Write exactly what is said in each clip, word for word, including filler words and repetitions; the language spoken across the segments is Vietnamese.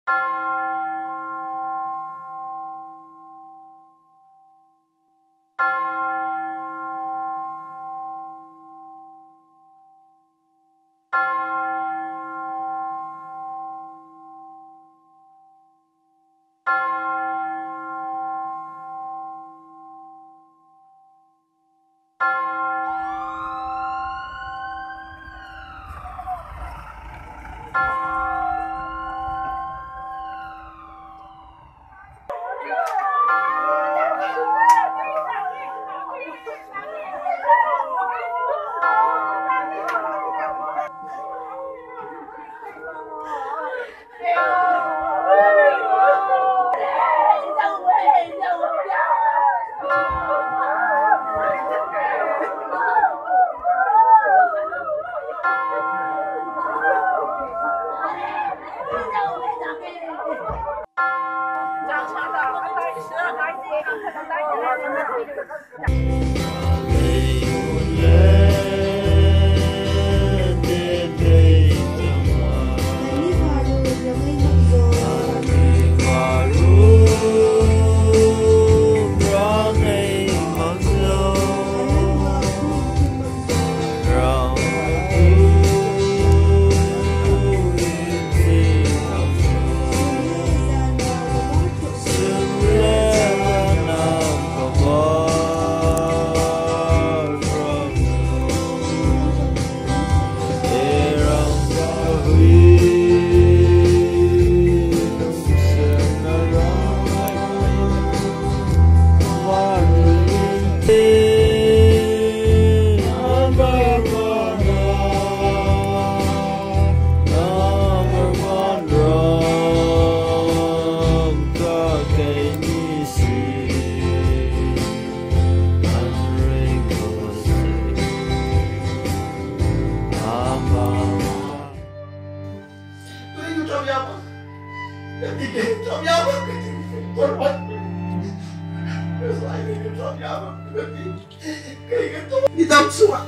Idam suwa,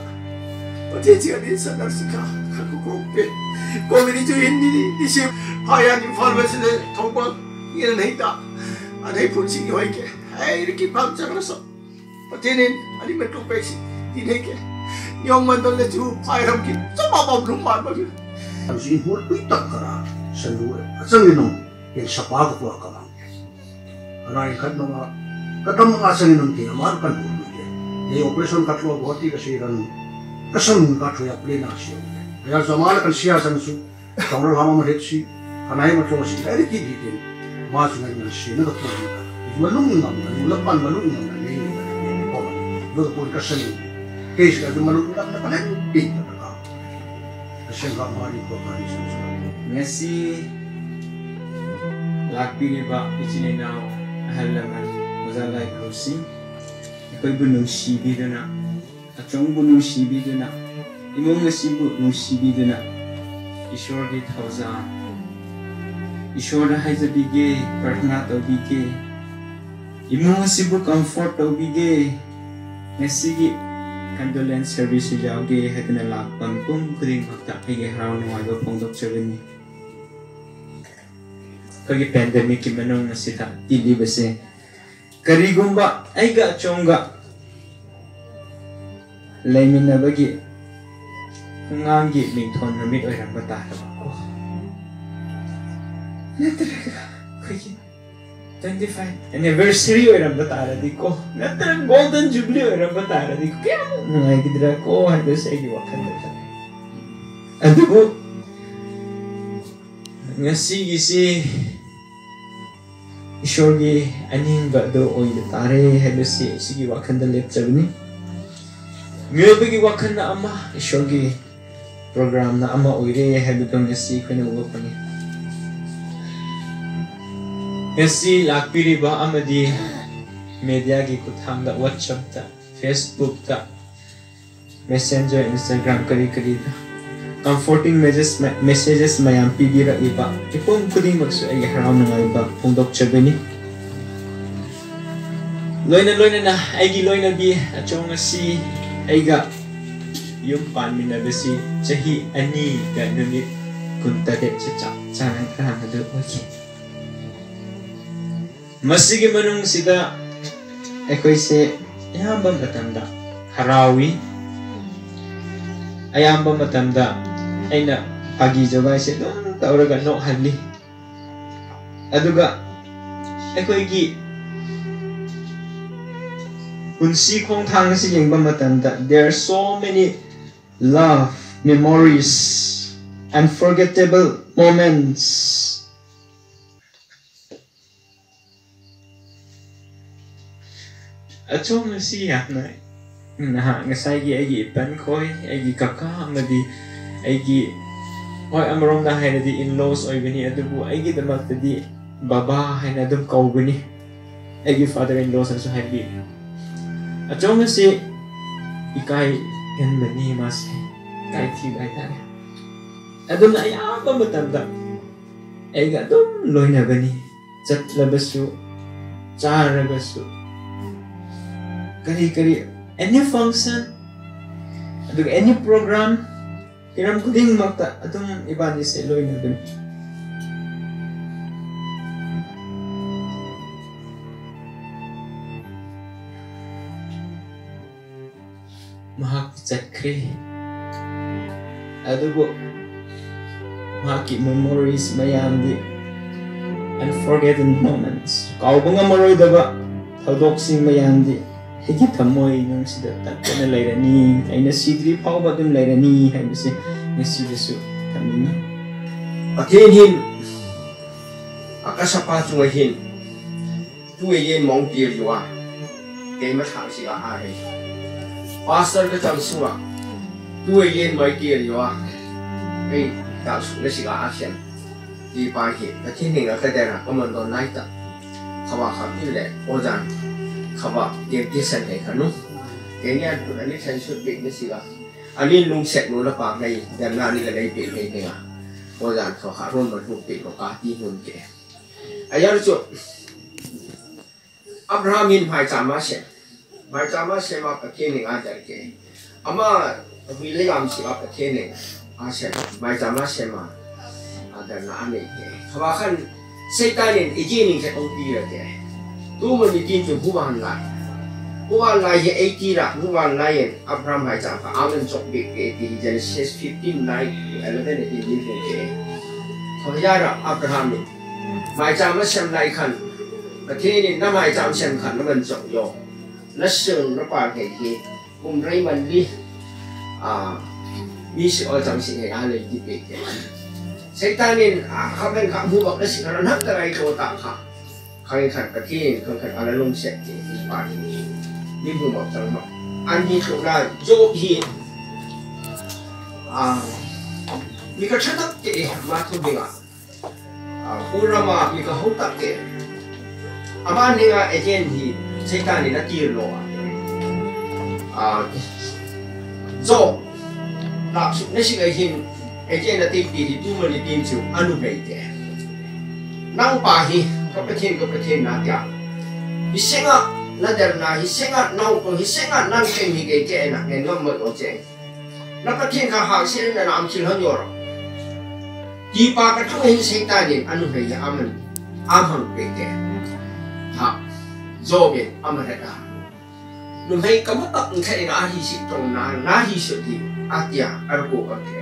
pati jika ni sadar sika, kaku kope, komi ni juin ni ni si haya ni farmasi ni thongpa, ini nahi ta, ada pun si ni hoike, hai riki pam cakra so, pati ni ani metu peksi, ini ke, yang mandal le ju fire ki, sama bab rumah bagi. Harus import pitak kara, selalu, asal ini nong, yang sapag tu akalang, karena ikat nong, kata mengasal ini nong tiada markan pun. ये operation का थोड़ा बहुत ही कैसे रन कसम का थोड़ा प्लेन आशी है यार जमाल का सिया संसु कमर हम हम रेची कनाई में थोड़ा सी ऐसे की दी थी मास में में सी न तो पूरी का मलूम ना मलूम पान मलूम ना नहीं नहीं वो तो पूरी कसम केस का जो मलूम ना पता नहीं तीन का कसम का मारी को मारी संसु Messi lakbiri ba ichine na halaman muzalai kursi koi bunung sibi dana achong bunung sibi dana imong sibu bunung sibi dana ishor di thauza ishor haiza bige prarthana to bige imong sibu comfort to bige Messi gi condolence service jauge hatna lakpam pum khuding bakta ege harau nuai ba phongdok chabani kagi pandemic ki manong asita tili base karigumba aiga chonga laimina bagi ngangi mingthon namit oiramba taraba ko natraga kagi twenty-five anniversary oiramba taradi ko natra golden jubilee oiramba taradi ko kaya ngai gidra ko hado sa igi wakan da adugo ngasi gisi Ishorgi aning ba do oy tare helo si sigi wakan da lep chabni myobagi wakan na ama ishorgi program na ama oire helo dong si khone ugo pani esi lakpiri ba amadi media gi kutham da WhatsApp ta Facebook ta Messenger Instagram kari kari da comforting messages messages mayam pibira iba ipong kuding magsu ay haram na iba pundok chabeni loina loina na aigi loina bi achong si aiga yung pan mina besi chahi ani ga namit kunta de cha cha cha na ka na do okay masigi manung sida ekoi se ayamba matamda harawi ayamba matamda aina pagi jogai se dum tauraga no halli aduga ekoi gi punsi khong thang si yengba matamda there are so many love memories unforgettable moments achong si ya na na ngasai gi agi pan khoi agi kaka amadi agi hoi amrom da haina di in-laws oibani adubu agi damak di baba haina dum kaubani agi father-in-laws also happy achong si ikai kan mani mas kai thi bai ta adum na ayamba matamda ai ga dum loina bani chat labasu charabasu kari kari any function adug any program kiram kuding makta adum ibani se loina bani mahak chakre adugo mahaki memories mayam di unforgotten moments kaubanga maroy daba thadoksing mayam di higi thamoy nung sida takna lairani aina sidri pauba dum lairani haibse ngasidasu tamini athin hin akasapa chunga hin tuwe yen mong tiriwa ke ma thang siga a he pastor ka chang suwa tuwe yen mai tiriwa ei ta su le siga a sian di pa hi athin hin ka dera kamon don nai ta khawa kham ni le ojan khawa ye tisan he khanu kenya tu ani san su big ni siga ani lung set no la pa nei dan na ni ka dai pe pe ne ga ojan khawa kha ron ma tu pe ko ka ti hun ke ayar chu Abraham in phai chama se phai chama se ma ka ke ni ga jar ke ama wi le gam si ka ke ni a se phai chama se ma a da na ne ke khawa khan Satan in iji ni se ong ti la ke tu mo ni tin chu hu ban la hu ban la ye eighty ra hu ban la ye Abraham phai chama ka amen chok bi ke ti Genesis fifteen nine eleven eighteen ni ke khawa ya ra Abraham ni phai chama sem lai khanประเทศนี้น้ำมันจำเส้นขันน้ำมันจบโยและซึ่งน้ำปลาเกลี่ยกุมไรมันดิอ่ามีสิ่งอะไรจำสิ่งอะไรที่เป็นแก่เซตานินอ่าเขาเป็นข้ามูบอกได้สิ่งนั้นนักอะไรโตตาค่ะใครขันประเทศคนขันอะไรลงเสร็จที่ปานี้นี่มูบอกจังบอกอันนี้ถูกได้โจบฮีอ่ามีกระชับเตะมาทุกเดือนอ่าผู้รามามีกระหุบตัดเตะอาบ้านนี้ก็เอเจนต์ที่ใช้การนี่นักกีฬาอ่าโจหลักสุดในสิ่งที่เอเจนต์ที่ตีที่ตู้มันที่ตีนจู่อนุเบย์เดนั่งป่าฮีก็ประเทศก็ประเทศนักยาฮิเซงะนั่นเดิมนะฮิเซงะนั่งก็ฮิเซงะนั่งเก่งฮิเก่งนะเงินก็หมดโอเจนักประเทศข้าหาเส้นนั้นอัมชิลฮันยอร์ที่ป่าก็ทั้งฮิเซงตานี่อนุเบย์อามันอามันเบย์เดha zobe amarada nung hay kamatak ng kaya na ahisip tong na nahisip di atya arko ake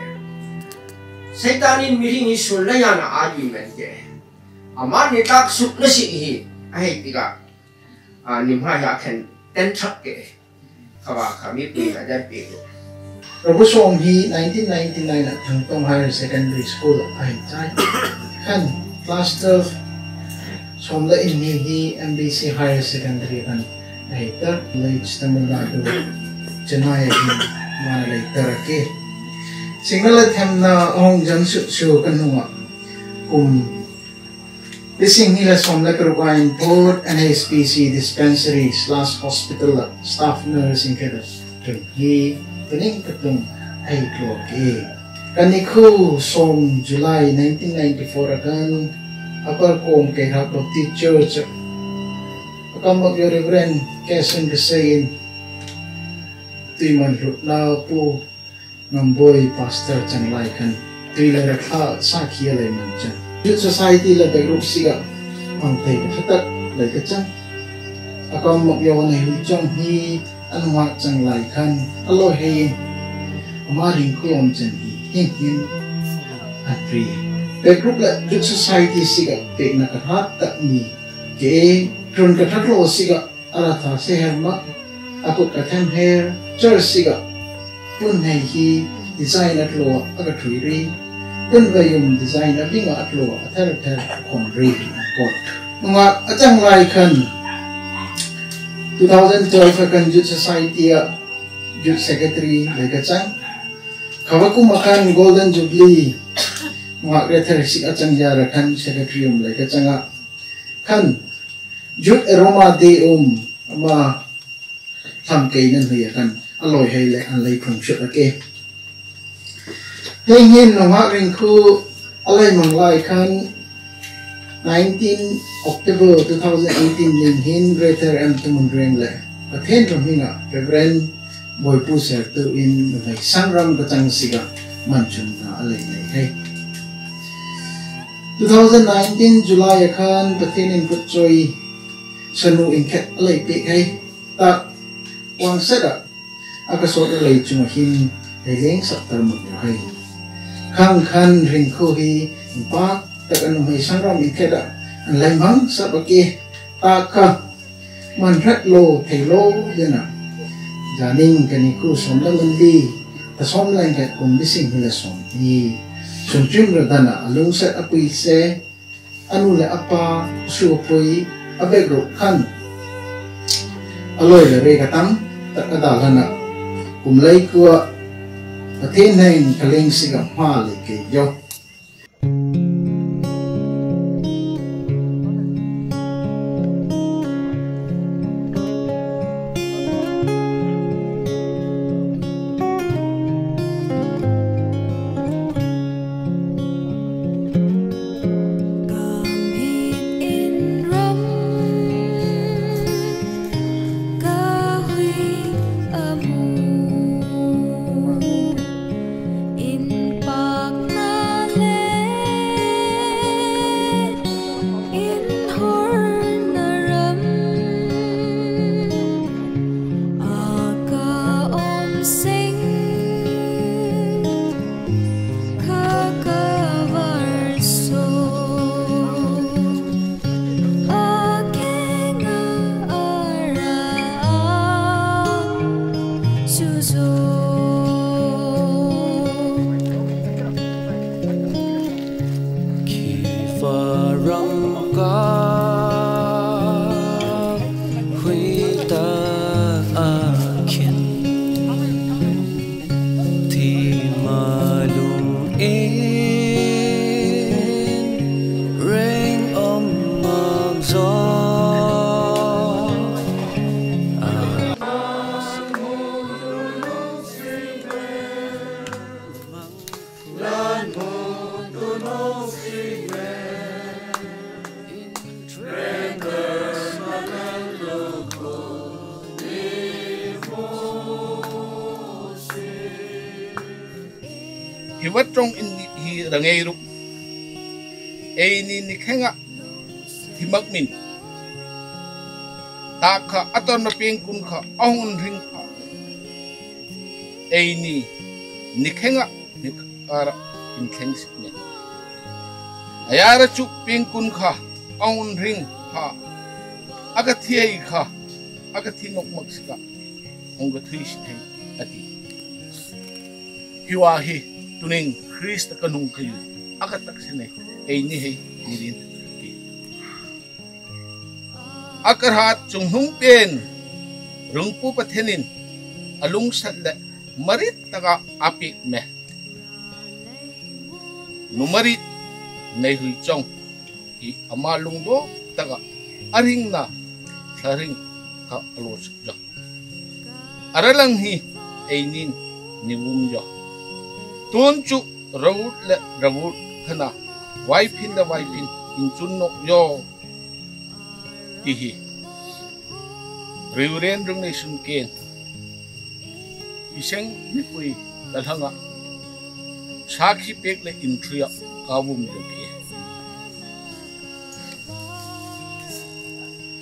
Satanin miring isun laya na argument ke aman ni taksuk na sihi ay tiga nimhaya ken tentrak ke kawa kami pila dan pilo Robusong hi nineteen ninety-nine at Hangtong Higher Secondary School ay chay kan class twelve Somla ini hi M B C Higher Secondary kan later late Tamil Nadu Chennai hi mana later ke singalat hem na ong jan su su kanunga kum Bising nila somla kerukain board N S P C dispensary slash hospital staff nursing kada kan hi kaning katung ay klo ke kaniku som July nineteen ninety-four akan Apar kong kay Hapag Teacher Akang mag-reverend Quezon Kasayin Tuy man na po ng boy pastor chan laikan Tuy la rakha sa kiyalay man chan Youth Society la bagrup siga ang tayo Hatak lấy cái chân à con một dầu này hủy trong hi ăn hoa chẳng lại khăn alo hay mà đình khom chân hi hin hin atri cái group là good society siga cái na cái hát tak ni cái tròn cái thắt lỗ siga ala tha se her ma aku cái tham hair church siga pun hay hi design at lo aga thui ri pun vayum design at linga at lo athar athar kon ri pot nga achang lai khan twenty twelve kan youth society a youth secretary lega chang khawaku makan golden jubilee nga rether sik achang ya rakhan secretary um lega changa khan youth aroma day um ama tham ke nan hia kan aloi hay le an lei phung shot ake heng hin no ha ring khu alai mang lai khan nineteen October twenty eighteen ling hin greater am tumun reng le pathen rom hinga reverend boy pu ser tu in mai sangram ka chang siga manchun na alai nei hai twenty nineteen July khan pathen in put choi sanu in khat alai pe hai ta wang seda aka so alai chung hin leng sak tar mu hai khang khan ring khu hi pa tak anu mai sangram in khat an lai mang sa baki ta ka man rat lo thei lo yana janing kani ku som la mandi ta som lai ka kum bising hila som ni som chim ra dana alung set apui se anu le apa su pui abegro khan aloi le re ka tam tak ada lana kum lai ku pathen hai kaleng siga ma le ke yo hi wat trong in hi rangai ru ei ni ni khenga thi mak min ta kha aton na ping kun kha ahun ring kha ei ni ni khenga ni ara in kheng sik ne ayara chu ping kun kha ahun ring kha aga thiai kha aga thi ngok mak sika ong ga thui sik ati hiwa hi tuning Christ kanung kayu akat taksine ay ni hay nirin ki akar hat chung hung pen rungpu pathenin alung sadla marit taga api me numarit nay hui chong i amalung do taga aring na saring ka alos jo aralang hi ay nin niwum jo tuan chu rawut le rawut khana waipin la waipin in chun nok yo ti hi riuren rung nei sun ken iseng mi pui ta thanga sakhi pek le in thria kawum jo ki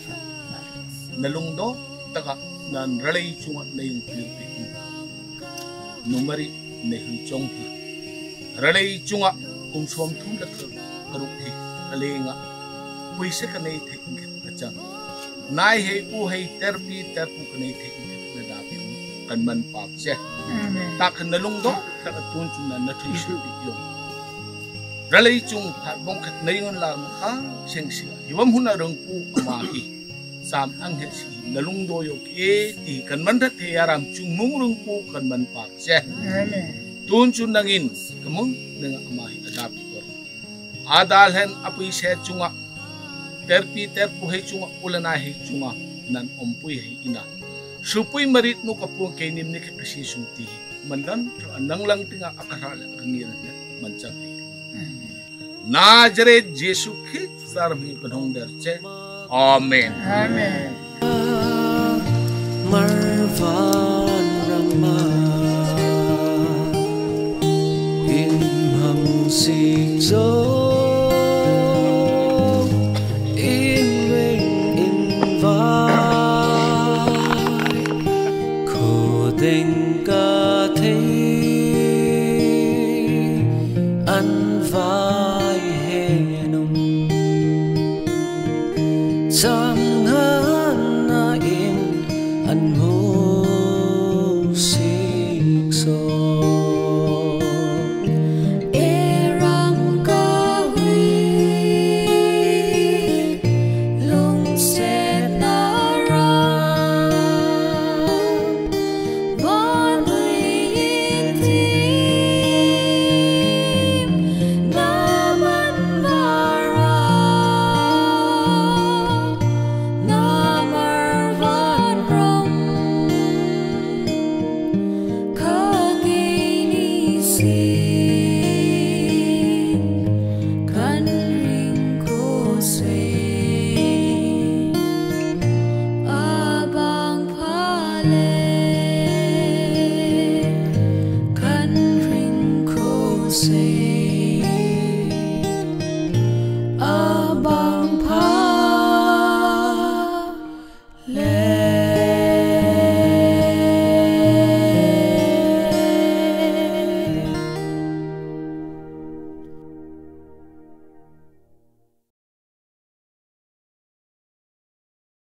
nalung do taka nan ralay chunga na yung pilipit numari na hui chong hi ralay chunga kung som thum lat karuk hi kalenga puise ka nei the ingit ka chang nai he u hei terpi terpu ka nei the ingit na dapi kan man pak che ta kan nalung do taka tun chun na na thui shu bi yong ralay chung hat bong khat nei ngon la ma kha seng si hiwam huna rong pu ama hi sam ang he si nalung do yo ke ti kan man that the aram chung mung rong pu kan man pak che tun chun nangin kamung nang ama hi adapi ko adal hen apui se chunga terpi terpu he chunga ulana he chunga nan ompui he ina supui marit nu kapung ke nim ne ke si sumti mandan nang lang tinga akara ngir manchak Nazaret Yesu Christ sarmi kanong derche amen amen marvan rama in ham sik zo in ring in vai ko deng ka the an vai Some